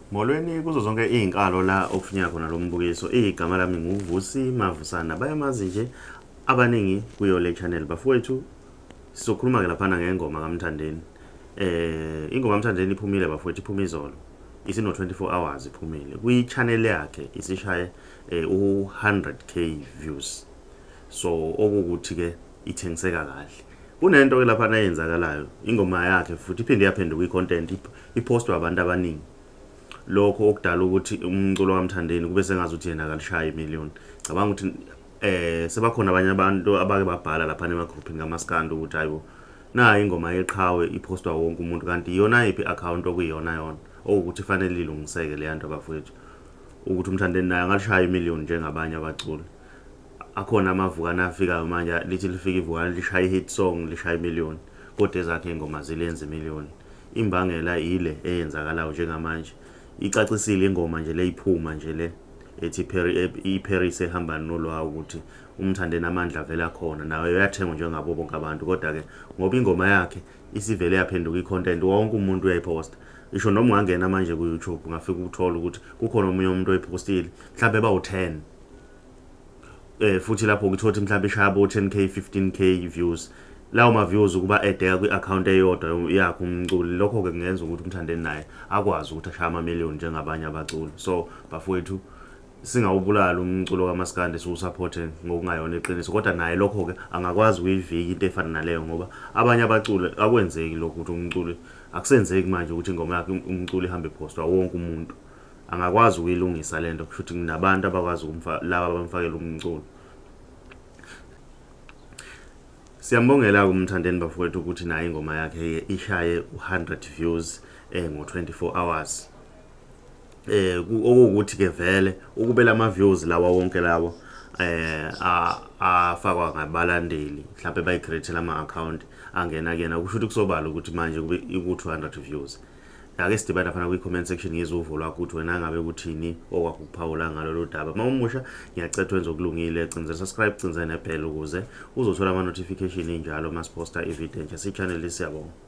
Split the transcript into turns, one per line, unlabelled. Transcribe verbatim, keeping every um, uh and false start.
Molweni kuzo zonke izinkalo la okufinyela khona lo mbukiso. Igama lami nguVusi Mavusana. Bayamazi nje abaningi kuyo le channel bafowethu. Sizokhuluma ke lapha ngengoma kaMthandeni. Eh ingoma kaMthandeni iphumile bafowethu, iphuma izolo. Isino twenty-four hours iphumile. Kuyi channel yakhe isishaye u one hundred K views. So okukuthi ke ithengiseka kahle. Kunento ke lapha ayenzakalayo. Ingoma yakhe futhi iphinde yaphenduka icontent ipostwa abantu abaningi. Lokho okudala ukuthi umculo kaMthandeni kube sengazi ukuthi yena akalishaya imillion. Cabanga ukuthi eh sebakhona abanye abantu abake babhala lapha ema groupini ngamaskando ukuthi hayibo na ingoma yeqhawe ipostwa wonke umuntu kanti iyona iphi account okuyiyona yona okuthi fanele ilungiseke le yanto abafowethu ukuthi uMthandeni naye angalishaya imillion njengabanye abaculi. Akhona amavukana afikayo manje lithi lifika ivukana lishaya hit song lishaya imillion kodwa ezakhe ingoma zilenze imillion. Imbangela ile eyenzakalayo njengamanje. Icacisile ingoma nje leyiphuma nje le ethi iParis ehamba nolwawo ukuthi uMthandeni amandla vela khona nawe uyathengwa njengabo bonke abantu kodwa ke ngoba ingoma yakhe isivele yaphenduka icontent wonke umuntu uyayiposta. Isho noma ungangena manje ku YouTube ungafika ukuthola ukuthi kukhona umunye umuntu oyipostile mhlawumbe bawu ten. Eh futhi lapho ukuthola mhlawumbe ishaya bo ten K fifteen K views. Lawo ma views ukuba edeka kwi account eyodwa yakhe umculi lokho ke kungenza ukuthi uMthandeni naye akwazi ukuthi ashaya ama million njengabanye abaculi. So bafowethu singawubulala umculo kaMaskandi siwusupport ngokungayona iqiniso kodwa naye lokho ke angakwazi ukuyivika into efana naleyo ngoba abanye abaculi akwenzeki lokho ukuthi umculi akusenzeki manje ukuthi ingoma yakhe umculi ihambe postwa wonke umuntu angakwazi ukuyilungisa lento kushuthi kunabantu abakwazi ukumfaka laba abamfakela umculo. Siyambongela uMthandeni bafowethu ukuthi naye ingoma yakhe ishaye one hundred views eh ngo twenty-four hours. Eh okuthi ke vele ukubela ama views lawa wonke lawo eh afakwa ngabalandeli mhlawumbe bayicreate ama account angena kena kusho ukuthi kusobala ukuthi manje kube iku two hundred views. Ake sidibana fana kwi comment section yezuvo lwakho ukuthi wena ngabe ukuthini okwakuphawula ngalolu daba. Mawumusha ngiyacela wenze okulungile cinza subscribe cinza nebell ukuze uzothola ama notification njalo masiposta i video entsha si channel siyabonga.